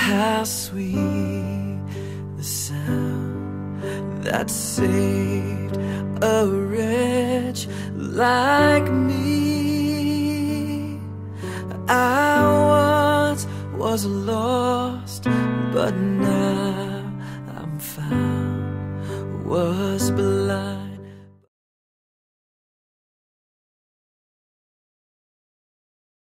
how sweet the sound that saved a wretch like me. I once was lost, but now I'm found, was blind